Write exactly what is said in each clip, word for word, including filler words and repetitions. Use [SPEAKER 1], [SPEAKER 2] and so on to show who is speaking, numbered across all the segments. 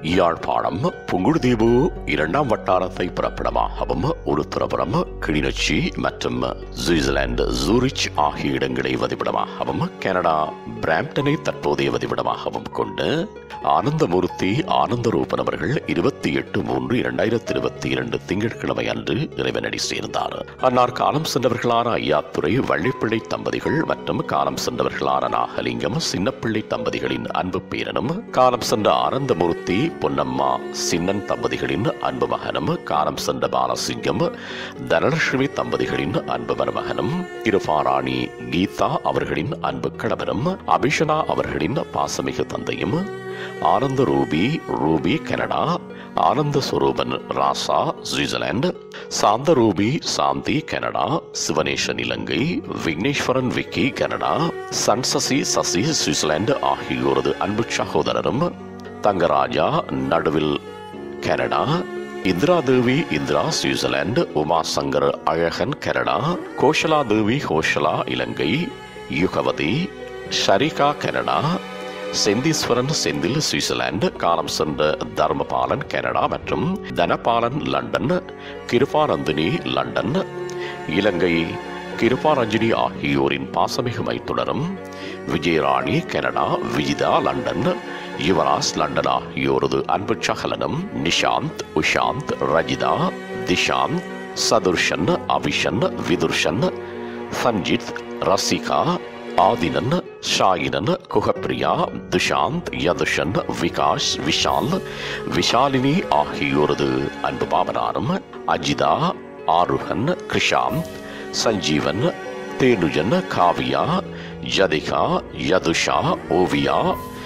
[SPEAKER 1] யாழ்ப்பாணம் புங்குடுதீவு இரண்டாம் வட்டாரத்தை பிறப்பிடமாகவும் ஒரு திரபுரம் கிளிநொச்சி மற்றும் சுவிட்சர்லாந்து ஜூரிச் ஆகிய இடங்களை வதிவிடமாகவும் கனடா பிராம்டனை தற்போதைய வதிவிடமாகவும் கொண்டு ஆனந்தமூர்த்தி ஆனந்தரூபன் அவர்கள் இருபத்தி எட்டு மூன்று இரண்டாயிரத்தி இருபத்தி இரண்டு திங்கட்கிழமை அன்று இறைவனடி சேர்ந்தார். அன்னார் காலம் சென்றவர்களான ஐயாத்துறை வள்ளிப்பிள்ளை தம்பதிகள் மற்றும் காலம் சென்றவர்களான நாகலிங்கம் சின்னப்பிள்ளை தம்பதிகளின் அன்பு பேரனும், காலம் சென்ற ஆனந்தமூர்த்தி பொன்னம்மா சின்னன் தம்பதிகளின் அன்பு மகனும், காலம் சென்ற பாலசிங்கம் தனலட்சுமி தம்பதிகளின் அன்பு மருமகனும், இருபாராணி கீதா அவர்களின் அன்பு கணவரும், அபிஷனா அவர்களின் பாசமிகு தந்தையும், ஆனந்த Ruby Rubi Canada, Anantha Suruban Rasa Switzerland, Santha Rubi Santhi Canada, Sivanesan Ilangai, Vigneswaran Vikki Canada, Sansasi Sasi Switzerland ஆகியோரது அன்பு சகோதரரும், தங்கராஜா நடுவில் Canada, Indira Devi Indira Switzerland, Umashankar Alagan Canada, Koshala Devi Koshala Ilangai, Yugavathi Sharika Canada, Sentheeswaran Senthil Switzerland, காலம் சென்ற தர்மபாலன் கனடா மற்றும் தனபாலன் லண்டன், கிருபானந்தினி லண்டன், இலங்கை கிருபாரஞ்சினி ஆகியோரின் பாசமிகு மைத்துனரும், Vijayarani Canada, Vijitha London, Yuvaraj London ஆகியோரது அன்பு சகலனும், நிஷாந்த் உஷாந்த் ரஜிதா திஷாந்த் சதுர்ஷன் அபிஷன் விதுர்ஷன் சஞ்சித் ரசிகா ஆதினன் ஷாயினன் குகப்பிரியா துஷாந்த் யதுஷன் விகாஷ் விஷால் விஷாலினி ஆகியோரது அன்பு பாவனாரும், அஜிதா ஆருகன் கிருஷாந்த் சஞ்சீவன் தேனுஜன் காவியா யதிகா யதுஷா ஓவியா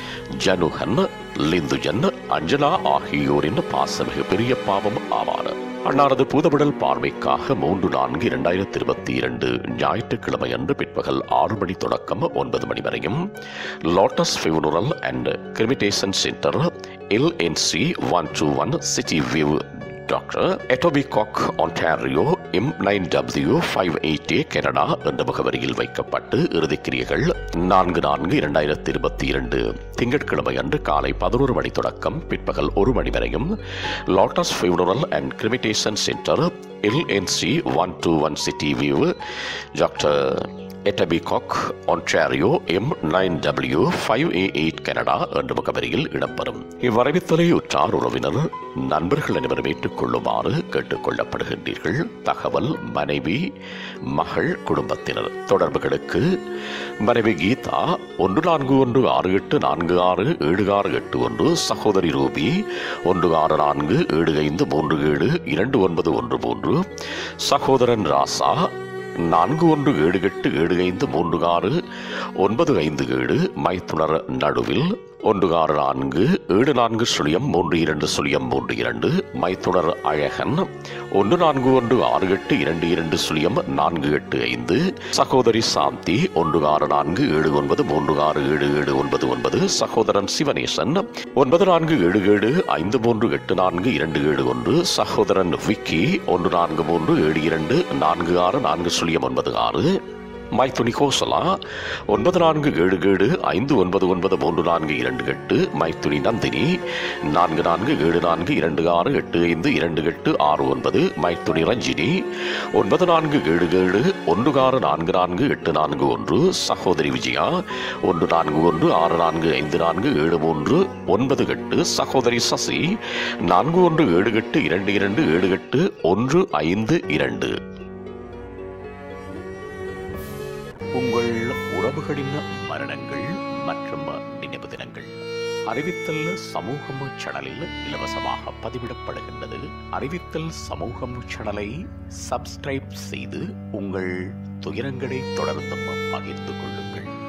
[SPEAKER 1] ஜனுகன் லிந்துஜன் அஞ்சலா ஆகியோரின் பாசமிகு பெரிய பாவம் ஆவார். அன்னாரது பூதவிடல் பார்வைக்காக மூன்று நான்கு இரண்டாயிரத்தி இருபத்தி இரண்டு ஞாயிற்றுக்கிழமை அன்று பிற்பகல் ஆறு மணி தொடக்கம் ஒன்பது மணி வரையும் lotus funeral and cremation centre L N C one two one city view doctor Etobicoke Ontario M nine W five eight A Canada என்ற முகவரியில் வைக்கப்பட்டு இறுதிக்கிரியைகள் நான்கு நான்கு இரண்டாயிரத்தி இருபத்தி இரண்டு திங்கட்கிழமை அன்று காலை பதினோரு மணி தொடக்கம் பிற்பகல் ஒரு மணி வரையும் lotus funeral and cremation centre L N C one two one city view doctor Etobicoke Ontario M nine W five A eight Canada என்ற முகவரியில் இடம்பெறும். இவ்வரவித்தலை உற்றார் உறவினர் நண்பர்கள் அனைவரும் ஏற்றுக்கொள்ளுமாறு கேட்டுக் கொள்ளப்படுகின்றீர்கள். தகவல் மனைவி மகள் குடும்பத்தினர். தொடர்புகளுக்கு மனைவி கீதா ஒன்று நான்கு ஒன்று ஆறு எட்டு நான்கு ஆறு ஏழு ஆறு எட்டு ஒன்று, சகோதரி ரூபி ஒன்று ஆறு நான்கு ஏழு ஐந்து மூன்று ஏழு இரண்டு ஒன்பது ஒன்று மூன்று, சகோதரன் ராசா நான்கு ஒன்று ஏழு எட்டு ஏழு ஐந்து மூன்று ஆறு ஒன்பது ஐந்து ஏழு, மைத்துனர் நடுவில் ஒன்று ஆறு நான்கு ஏழு நான்கு சுழியம் மூன்று இரண்டு சுழியம் மூன்று இரண்டு, மைத்துனர் அழகன் ஒன்று நான்கு ஒன்று ஆறு எட்டு இரண்டு இரண்டு சுழியம் நான்கு எட்டு ஐந்து, சகோதரி சாந்தி ஒன்று ஆறு நான்கு ஏழு ஒன்பது மூன்று ஆறு ஏழு ஏழு ஒன்பது ஒன்பது, சகோதரன் சிவனேசன் ஒன்பது நான்கு ஏழு ஏழு ஐந்து மூன்று எட்டு நான்கு இரண்டு ஏழு ஒன்று, சகோதரன் விக்கி ஒன்று நான்கு மூன்று ஏழு இரண்டு நான்கு ஆறு நான்கு சுழியம் ஒன்பது ஆறு, மைத்துனி கோசலா ஒன்பது நான்கு ஏழு ஏழு ஐந்து ஒன்பது ஒன்பது மூன்று நான்கு இரண்டு எட்டு, மைத்துனி நந்தினி நான்கு நான்கு ஏழு நான்கு இரண்டு ஆறு எட்டு ஐந்து இரண்டு எட்டு ஆறு ஒன்பது, மைத்துனி ரஞ்சினி ஒன்பது நான்கு ஏழு ஏழு ஒன்று ஆறு நான்கு நான்கு எட்டு நான்கு ஒன்று, சகோதரி விஜயா ஒன்று நான்கு ஒன்று ஆறு நான்கு ஐந்து நான்கு ஏழு மூன்று ஒன்பது எட்டு, சகோதரி சசி நான்கு ஒன்று ஏழு எட்டு இரண்டு இரண்டு ஏழு எட்டு ஒன்று ஐந்து இரண்டு. உங்கள் உறவுகளின் மரணங்கள் மற்றும் நினைவு தினங்கள் அறிவித்தல் சமூகம் சேனலில் இலவசமாக பதிவிடப்படுகின்றது. அறிவித்தல் சமூகம் சேனலை சப்ஸ்கிரைப் செய்து உங்கள் துயரங்களை தொடர்ந்து பகிர்ந்து கொள்ளுங்கள்.